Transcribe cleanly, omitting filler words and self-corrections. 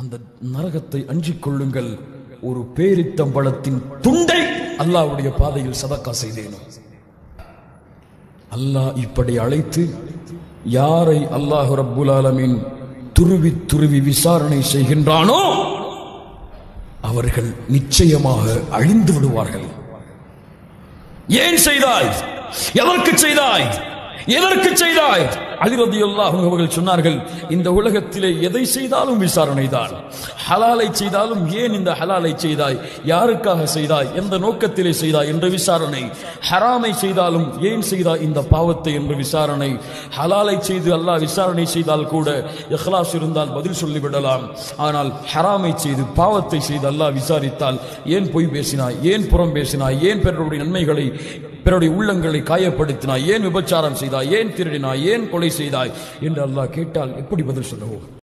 அந்த நரகத்தை அஞ்சிக் கொள்ளுங்கள். ஒரு பேரித்தம்பழத்தின் துண்டை அல்லாஹ்வுடைய பாதையில் சதக்கா செய்தேனோ. அல்லாஹ் இப்படி அழைத்து யாரை அல்லாஹ் ரப்புல் ஆலமீன் துருவி துருவி விசாரணை செய்கின்றானோ அவர்கள் நிச்சயமாக அழிந்து விடுவார்கள். ஏன் செய்தாய்? எதற்கு செய்தாய்? எதற்கு செய்தாய்? அலி ரலியல்லாஹு அன்ஹு அவர்கள் சொன்னார்கள், இந்த உலகத்திலே எதை செய்தாலும் விசாரணை தான். ஹலாலை செய்தாலும் ஏன் இந்த ஹலாலை செய்தாய், யாருக்காக செய்தாய், எந்த நோக்கத்திலே செய்தாய் என்ற விசாரணை. ஹராமை செய்தாலும் ஏன் செய்தாய் இந்த பாவத்தை என்று விசாரணை. ஹலாலை செய்து அல்லாஹ் விசாரணை செய்தால் கூட இஹ்லாஸ் இருந்தால் பதில் சொல்லிவிடலாம். ஆனால் ஹராமை செய்து பாவத்தை செய்து அல்லாஹ் விசாரித்தால் ஏன் பொய் பேசினாய், ஏன் புறம் பேசினாய், ஏன் பிறருடைய நன்மைகளை பிறருடைய உள்ளங்களை காயப்படுத்தினாய், ஏன் விபச்சாரம் செய்தாய், ஏன் திருடினாய், ஏன் கொலை செய்தாய் என்று அல்லாஹ் கேட்டால் எப்படி பதில் சொல்லுவோம்?